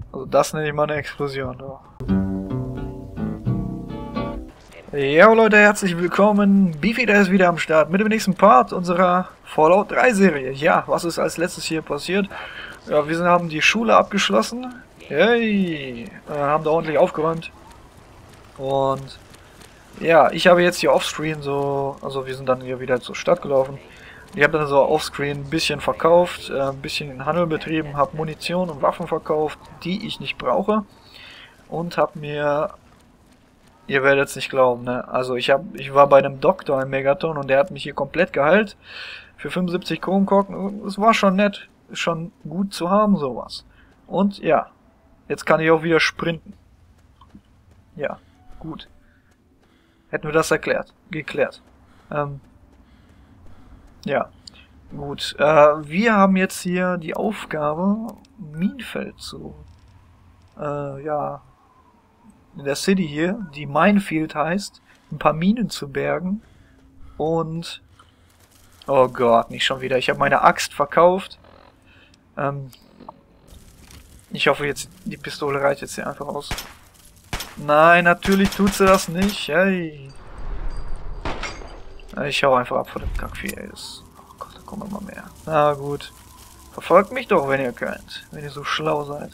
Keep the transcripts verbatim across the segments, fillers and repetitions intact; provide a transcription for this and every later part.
Also das nenne ich mal eine Explosion. Doch. Ja Leute, herzlich willkommen. Beefy, der ist wieder am Start mit dem nächsten Part unserer Fallout drei Serie. Ja, was ist als letztes hier passiert? Ja, wir haben die Schule abgeschlossen. Hey, äh, haben da ordentlich aufgeräumt. Und ja, ich habe jetzt hier offscreen so, also wir sind dann hier wieder zur Stadt gelaufen. Ich habe dann so offscreen ein bisschen verkauft, äh, ein bisschen den Handel betrieben, habe Munition und Waffen verkauft, die ich nicht brauche. Und habe mir... Ihr werdet es nicht glauben, ne? Also ich hab, ich war bei einem Doktor im Megaton und der hat mich hier komplett geheilt. Für fünfundsiebzig Kronkorken. Es war schon nett. Ist schon gut zu haben, sowas. Und ja, jetzt kann ich auch wieder sprinten. Ja, gut. Hätten wir das erklärt. Geklärt. Ähm, ja, gut. Äh, wir haben jetzt hier die Aufgabe, Minenfeld zu... Äh, ja... in der City hier, die Minefield heißt, ein paar Minen zu bergen und oh Gott, nicht schon wieder. Ich habe meine Axt verkauft. Ähm, ich hoffe jetzt, die Pistole reicht jetzt hier einfach aus. Nein, natürlich tut sie das nicht. Hey. Ich hau einfach ab vor dem Kackvieh, ey. Das, oh Gott, da kommen immer mehr. Na gut. Verfolgt mich doch, wenn ihr könnt. Wenn ihr so schlau seid.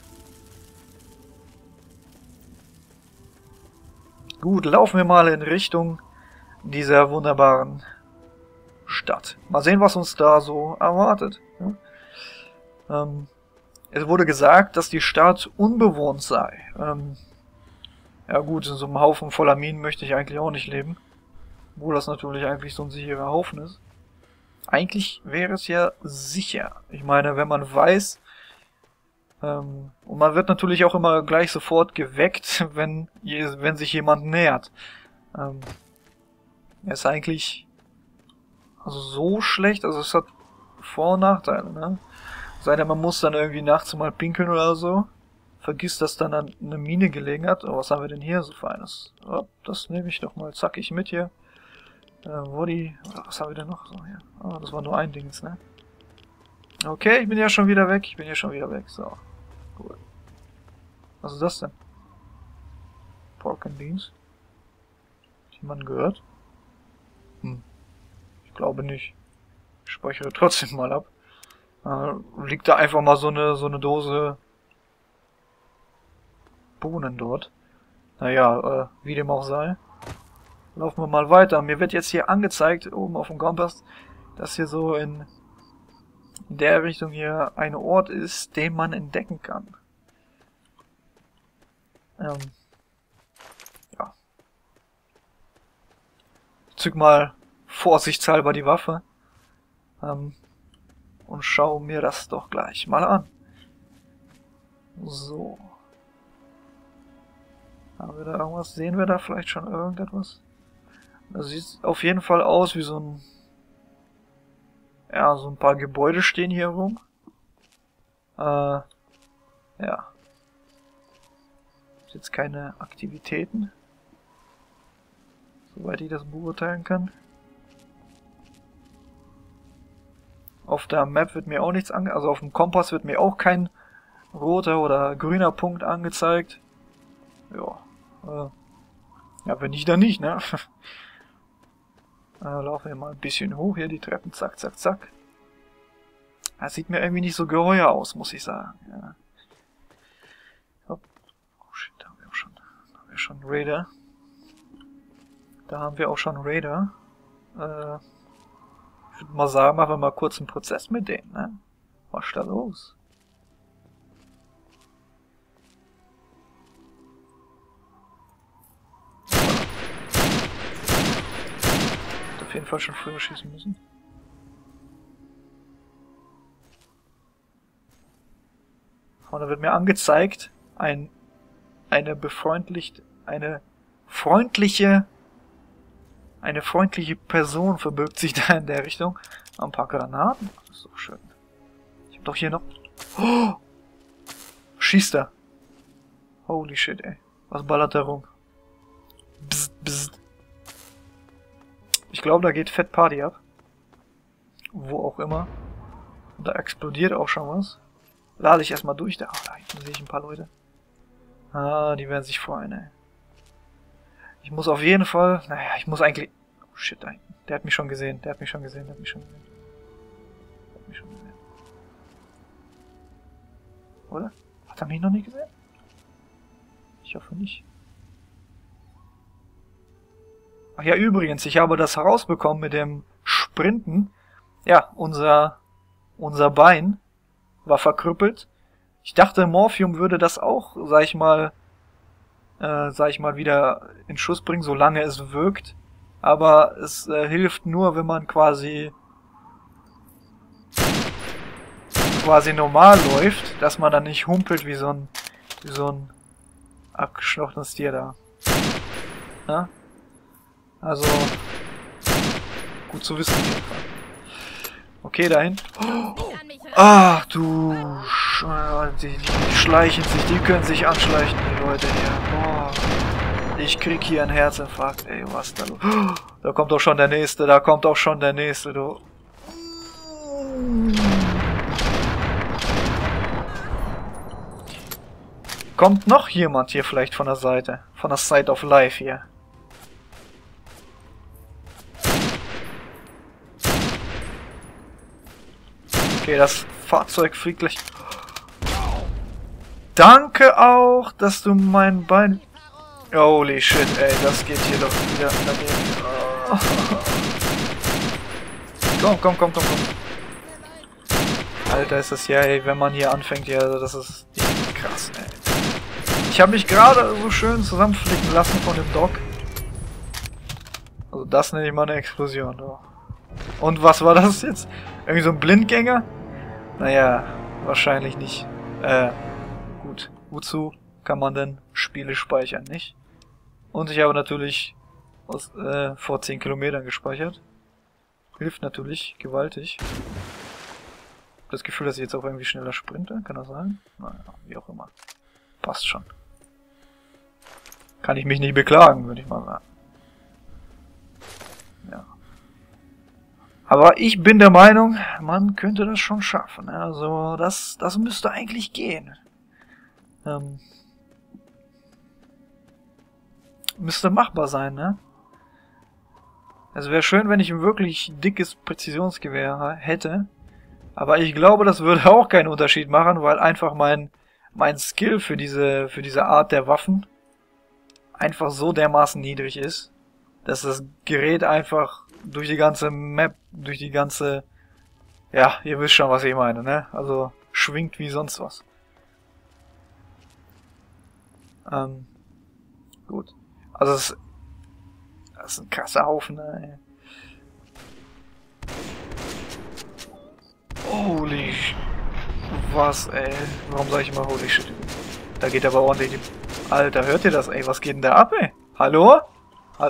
Gut, laufen wir mal in Richtung dieser wunderbaren Stadt. Mal sehen, was uns da so erwartet. Ja? Ähm, es wurde gesagt, dass die Stadt unbewohnt sei. Ähm, ja gut, in so einem Haufen voller Minen möchte ich eigentlich auch nicht leben. Obwohl das natürlich eigentlich so ein sicherer Haufen ist. Eigentlich wäre es ja sicher. Ich meine, wenn man weiß... Ähm, und man wird natürlich auch immer gleich sofort geweckt, wenn, wenn sich jemand nähert. Ähm, er ist eigentlich also so schlecht, also es hat Vor- und Nachteile, ne? Sei denn, man muss dann irgendwie nachts mal pinkeln oder so. Vergisst, dass dann an eine Mine gelegen hat. Oh, was haben wir denn hier so Feines? Oh, das nehme ich doch mal zackig mit hier. Äh, wo die... Was haben wir denn noch so hier? Oh, das war nur ein Dings, ne? Okay, ich bin ja schon wieder weg. Ich bin ja schon wieder weg. So. Cool. Was ist das denn? Pork and Beans? Hat jemand gehört? Hm. Ich glaube nicht. Ich speichere trotzdem mal ab. Äh, liegt da einfach mal so eine, so eine Dose Bohnen dort. Naja, äh, wie dem auch sei. Laufen wir mal weiter. Mir wird jetzt hier angezeigt, oben auf dem Kompass, dass hier so in in der Richtung hier ein Ort ist, den man entdecken kann. Ähm, ja. Ich zück mal vorsichtshalber die Waffe. Ähm, und schau mir das doch gleich mal an. So. Haben wir da irgendwas? Sehen wir da vielleicht schon irgendetwas? Das sieht auf jeden Fall aus wie so ein... Ja, so ein paar Gebäude stehen hier rum. Äh, ja. Jetzt keine Aktivitäten. Soweit ich das beurteilen kann. Auf der Map wird mir auch nichts angezeigt. Also auf dem Kompass wird mir auch kein roter oder grüner Punkt angezeigt. Ja. Äh, ja, wenn nicht, dann nicht, ne? Äh, laufen wir mal ein bisschen hoch hier, die Treppen, zack, zack, zack. Das sieht mir irgendwie nicht so geheuer aus, muss ich sagen. Ja. Oh shit, da haben wir auch schon, da haben wir schon Raider. Da haben wir auch schon Raider. Äh, ich würde mal sagen, machen wir mal kurz einen Prozess mit denen, ne? Was ist da los? Auf jeden Fall schon früher schießen müssen. Vorne wird mir angezeigt, ein, eine befreundlicht, eine freundliche, eine freundliche Person verbirgt sich da in der Richtung. Ein paar Granaten, das ist doch schön. Ich hab doch hier noch... Oh! Schießt er. Holy shit, ey. Was ballert da rum? Bzzt, bzzt. Ich glaube, da geht fett Party ab. Wo auch immer. Und da explodiert auch schon was. Lade ich erstmal durch. Da, oh, da hinten sehe ich ein paar Leute. Ah, die werden sich freuen, ey. Ich muss auf jeden Fall... Naja, ich muss eigentlich... Oh, shit, der hat mich schon gesehen. Der hat mich schon gesehen. Der hat mich schon gesehen. Der hat mich schon gesehen. Oder? Hat er mich noch nicht gesehen? Ich hoffe nicht. Ach ja, übrigens, ich habe das herausbekommen mit dem Sprinten. Ja, unser... Unser Bein war verkrüppelt. Ich dachte, Morphium würde das auch, sag ich mal... Äh, sag ich mal, wieder in Schuss bringen, solange es wirkt. Aber es äh, hilft nur, wenn man quasi quasi normal läuft, dass man dann nicht humpelt wie so ein wie so ein abgeschlochtenes Tier da. Ja? Also gut zu wissen auf jeden Fall. Okay, dahin. Oh. Ach du Sch die, die schleichen sich, die können sich anschleichen, die Leute hier. Boah. Ich krieg hier einen Herzinfarkt, ey, was da los? Da kommt doch schon der nächste, da kommt auch schon der nächste, du. Kommt noch jemand hier vielleicht von der Seite? Von der Side of Life hier. Okay, das Fahrzeug fliegt gleich. Danke auch, dass du mein Bein... Holy shit, ey, das geht hier doch wieder daneben. Oh. Komm, komm, komm, komm, komm. Alter, ist das ja, ey, wenn man hier anfängt, ja, das ist krass, ey. Ich habe mich gerade so schön zusammenflicken lassen von dem Dock. Also das nenne ich mal eine Explosion. Oh. Und was war das jetzt? Irgendwie so ein Blindgänger? Naja, wahrscheinlich nicht. Äh, gut. Wozu kann man denn Spiele speichern, nicht? Und ich habe natürlich aus, äh, vor zehn Kilometern gespeichert. Hilft natürlich gewaltig. Das Gefühl, dass ich jetzt auch irgendwie schneller sprinte, kann das sein? Naja, wie auch immer. Passt schon. Kann ich mich nicht beklagen, würde ich mal sagen. Ja. Aber ich bin der Meinung, man könnte das schon schaffen. Also, das, das müsste eigentlich gehen. Ähm, müsste machbar sein, ne? Es wäre schön, wenn ich ein wirklich dickes Präzisionsgewehr hätte. Aber ich glaube, das würde auch keinen Unterschied machen, weil einfach mein, mein Skill für diese, für diese Art der Waffen einfach so dermaßen niedrig ist, dass das Gerät einfach durch die ganze Map, durch die ganze, ja, ihr wisst schon, was ich meine, ne? Also schwingt wie sonst was. Ähm, gut. Also es, das ist ein krasser Haufen, ey. Holy sh... Was, ey? Warum sag ich immer holy shit? Da geht aber ordentlich die... Alter, hört ihr das, ey? Was geht denn da ab, ey? Hallo? Ha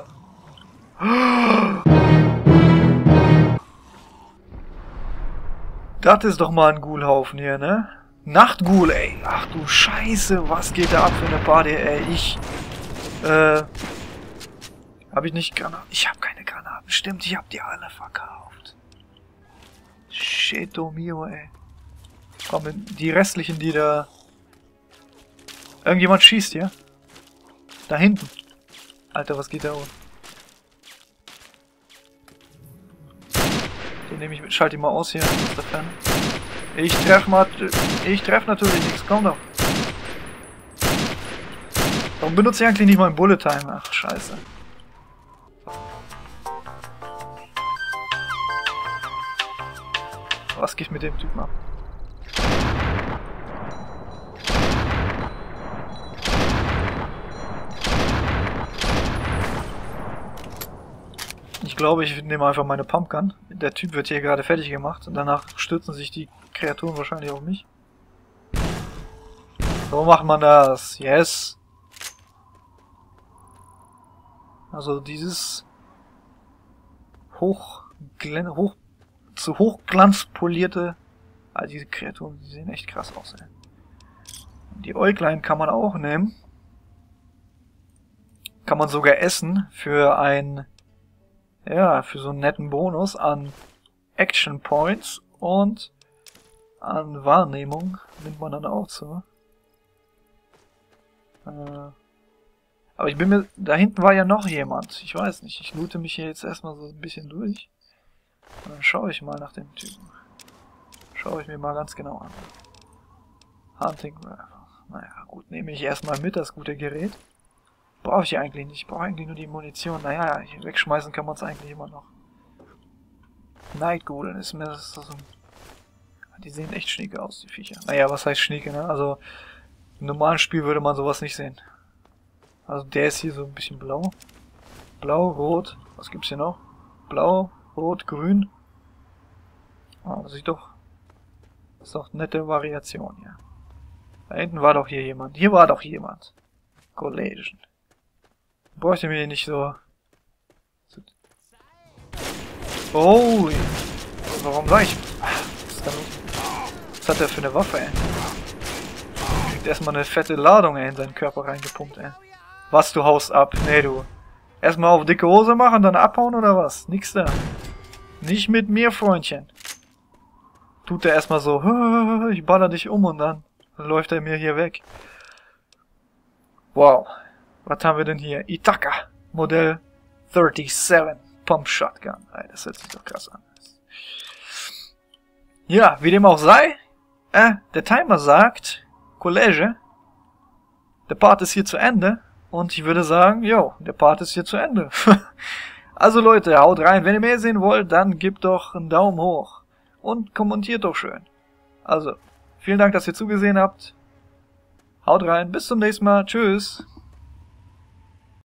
Das ist doch mal ein Ghoulhaufen hier, ne? Nachtghoul, ey. Ach du Scheiße, was geht da ab für eine Party, ey? Ich, äh... Hab ich nicht Granaten? Ich hab keine Granaten. Stimmt, ich hab die alle verkauft. Shit, oh mio, ey. Komm, die restlichen, die da... Irgendjemand schießt hier. Da hinten. Alter, was geht da um? Den nehme ich mit. Schalte ihn mal aus hier. Aus der Ferne. Ich treff mal... Ich treff natürlich nichts. Komm doch. Warum benutze ich eigentlich nicht mal ein Bullet Time? Ach, scheiße. Was geht mit dem Typen ab? Ich glaube, ich nehme einfach meine Pumpgun. Der Typ wird hier gerade fertig gemacht und danach stürzen sich die Kreaturen wahrscheinlich auf mich. So macht man das. Yes. Also dieses hoch, hoch zu hochglanz polierte. Also diese Kreaturen, die sehen echt krass aus, ey. Die Äuglein kann man auch nehmen. Kann man sogar essen für ein, ja, für so einen netten Bonus an Action Points und an Wahrnehmung nimmt man dann auch zu. Äh, aber ich bin mir... Da hinten war ja noch jemand. Ich weiß nicht. Ich loote mich hier jetzt erstmal so ein bisschen durch. Und dann schaue ich mal nach dem Typen. Schaue ich mir mal ganz genau an. Hunting Rifle. Naja, gut. Nehme ich erstmal mit, das gute Gerät. Brauche ich eigentlich nicht. Ich brauche eigentlich nur die Munition. Naja, wegschmeißen kann man es eigentlich immer noch. Night Golem ist mir das so... Die sehen echt schnieke aus, die Viecher. Naja, was heißt schnieke, ne? Also, im normalen Spiel würde man sowas nicht sehen. Also, der ist hier so ein bisschen blau. Blau, rot. Was gibt's hier noch? Blau, rot, grün. Ah, das sieht doch... Das ist doch eine nette Variation, ja. Da hinten war doch hier jemand. Hier war doch jemand. Collision. Bräuchte mir nicht so... Oh! Warum sag ich... Was ist da los? Was hat der für eine Waffe, ey? Kriegt erstmal eine fette Ladung, ey, in seinen Körper reingepumpt, ey. Was, du haust ab? Nee, du. Erstmal auf dicke Hose machen, dann abhauen oder was? Nix da. Nicht mit mir, Freundchen. Tut er erstmal so, ich baller dich um und dann läuft er mir hier weg. Wow. Was haben wir denn hier? Ithaca. Modell siebenunddreißig. Pump Shotgun. Ey, das hört sich doch krass an. Ja, wie dem auch sei. Äh, der Timer sagt, Kollege, der Part ist hier zu Ende. Und ich würde sagen, jo, der Part ist hier zu Ende. Also Leute, haut rein. Wenn ihr mehr sehen wollt, dann gebt doch einen Daumen hoch. Und kommentiert doch schön. Also, vielen Dank, dass ihr zugesehen habt. Haut rein. Bis zum nächsten Mal. Tschüss.